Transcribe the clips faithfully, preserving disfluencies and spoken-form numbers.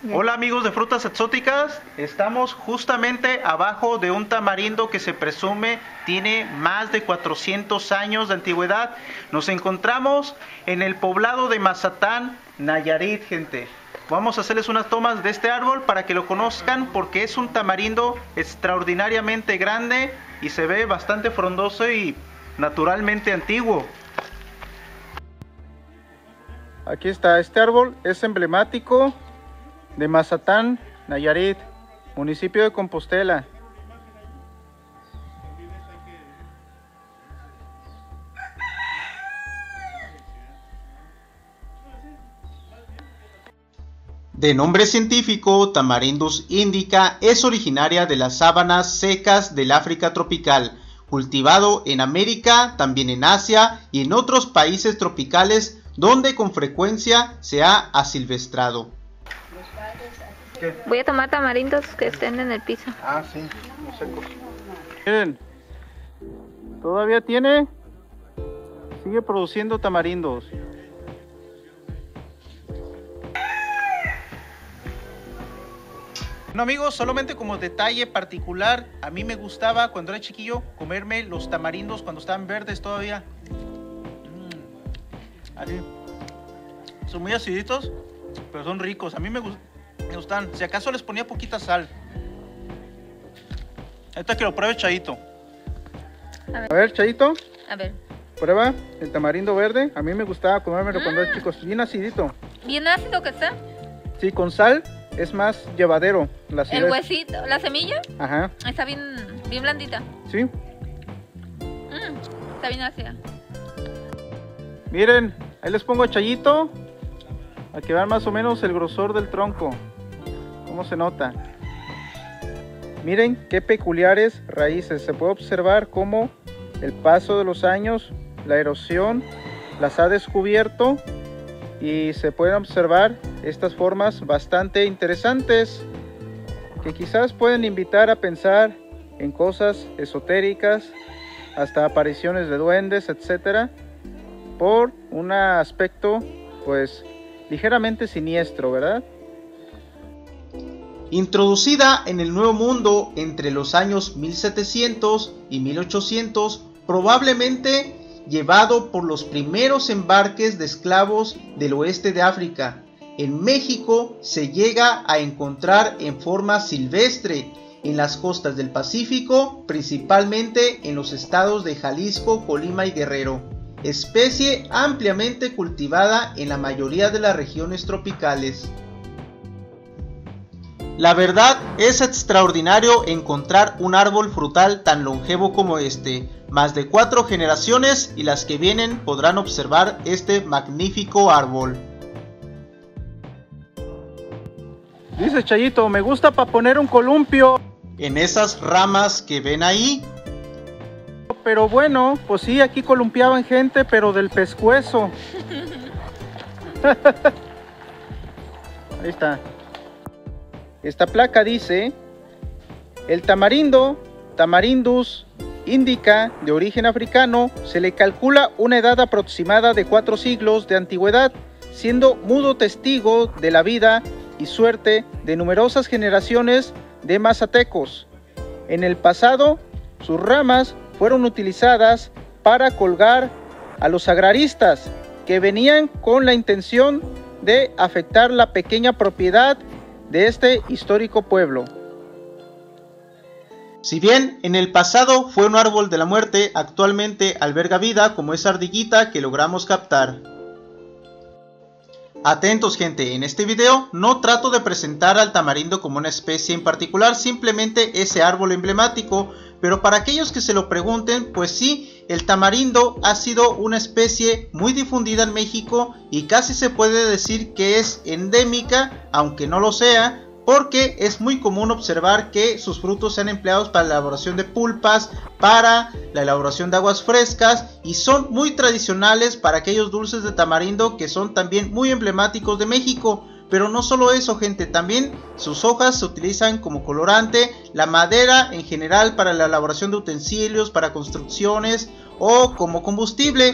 Hola amigos de Frutas Exóticas, estamos justamente abajo de un tamarindo que se presume tiene más de cuatrocientos años de antigüedad. Nos encontramos en el poblado de Mazatlán, Nayarit, gente. Vamos a hacerles unas tomas de este árbol para que lo conozcan porque es un tamarindo extraordinariamente grande y se ve bastante frondoso y naturalmente antiguo. Aquí está, este árbol es emblemático de Mazatlán, Nayarit, municipio de Compostela. De nombre científico, Tamarindus indica, es originaria de las sabanas secas del África tropical, cultivado en América, también en Asia y en otros países tropicales donde con frecuencia se ha asilvestrado. Voy a tomar tamarindos que estén en el piso. Ah, sí, los secos. Miren, todavía tiene, sigue produciendo tamarindos. Bueno amigos, solamente como detalle particular, a mí me gustaba cuando era chiquillo comerme los tamarindos cuando estaban verdes todavía. Mm, así. Son muy aciditos, pero son ricos. A mí me, gust me gustan. Si acaso les ponía poquita sal. Ahorita que lo pruebe Chayito. A ver, A ver Chayito. A ver. Prueba el tamarindo verde. A mí me gustaba comérmelo mm. cuando era chico. Bien acidito. ¿Bien ácido que está? Sí, con sal es más llevadero. La ¿El huesito, la semilla? Ajá. Está bien, bien blandita. Sí. Mm, está bien ácida. Miren, ahí les pongo a Chayito a que vean más o menos el grosor del tronco. Cómo se nota. Miren qué peculiares raíces. Se puede observar cómo el paso de los años, la erosión, las ha descubierto y se pueden observar estas formas bastante interesantes que quizás pueden invitar a pensar en cosas esotéricas, hasta apariciones de duendes, etcétera, por un aspecto pues ligeramente siniestro, ¿verdad? Introducida en el Nuevo Mundo entre los años mil setecientos y mil ochocientos, probablemente llevado por los primeros embarques de esclavos del oeste de África. En México se llega a encontrar en forma silvestre en las costas del Pacífico, principalmente en los estados de Jalisco, Colima y Guerrero. Especie ampliamente cultivada en la mayoría de las regiones tropicales. La verdad es extraordinario encontrar un árbol frutal tan longevo como este. Más de cuatro generaciones y las que vienen podrán observar este magnífico árbol. Dice Chayito, me gusta para poner un columpio. En esas ramas que ven ahí. Pero bueno, pues sí, aquí columpiaban gente, pero del pescuezo. Ahí está. Esta placa dice, el tamarindo, Tamarindus indica, de origen africano, se le calcula una edad aproximada de cuatro siglos de antigüedad, siendo mudo testigo de la vida y suerte de numerosas generaciones de mazatecos. En el pasado, sus ramas fueron utilizadas para colgar a los agraristas que venían con la intención de afectar la pequeña propiedad de este histórico pueblo. Si bien en el pasado fue un árbol de la muerte, actualmente alberga vida como esa ardillita que logramos captar. Atentos gente, en este video no trato de presentar al tamarindo como una especie en particular, simplemente ese árbol emblemático, pero para aquellos que se lo pregunten, pues sí, el tamarindo ha sido una especie muy difundida en México y casi se puede decir que es endémica, aunque no lo sea, porque es muy común observar que sus frutos sean empleados para la elaboración de pulpas, para la elaboración de aguas frescas y son muy tradicionales para aquellos dulces de tamarindo que son también muy emblemáticos de México. Pero no solo eso gente, también sus hojas se utilizan como colorante, la madera en general para la elaboración de utensilios, para construcciones o como combustible.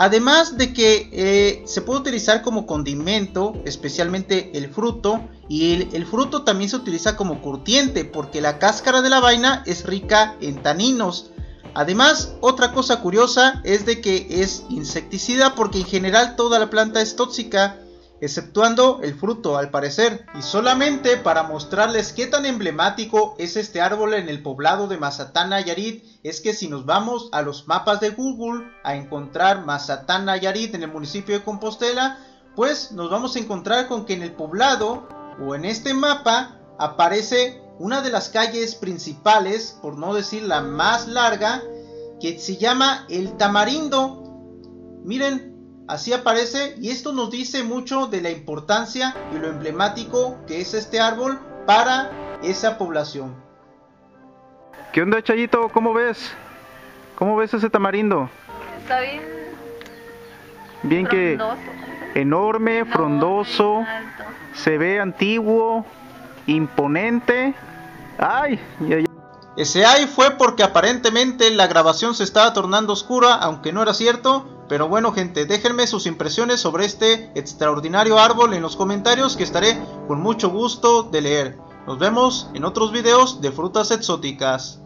Además de que eh, se puede utilizar como condimento, especialmente el fruto, y el, el fruto también se utiliza como curtiente porque la cáscara de la vaina es rica en taninos. Además, otra cosa curiosa es de que es insecticida porque en general toda la planta es tóxica, exceptuando el fruto al parecer. Y solamente para mostrarles qué tan emblemático es este árbol en el poblado de Mazatlán, Nayarit, es que si nos vamos a los mapas de Google a encontrar Mazatlán, Nayarit en el municipio de Compostela, pues nos vamos a encontrar con que en el poblado o en este mapa aparece una de las calles principales, por no decir la más larga, que se llama El Tamarindo. Miren, así aparece, y esto nos dice mucho de la importancia y lo emblemático que es este árbol para esa población. ¿Qué onda, Chayito? ¿Cómo ves? ¿Cómo ves ese tamarindo? Está bien. Bien que Frondoso. enorme, Enorme, frondoso, alto. se ve antiguo, imponente. ¡Ay! Ya, ya. Ese ay fue porque aparentemente la grabación se estaba tornando oscura, aunque no era cierto. Pero bueno, gente, déjenme sus impresiones sobre este extraordinario árbol en los comentarios, que estaré con mucho gusto de leer. Nos vemos en otros videos de frutas exóticas.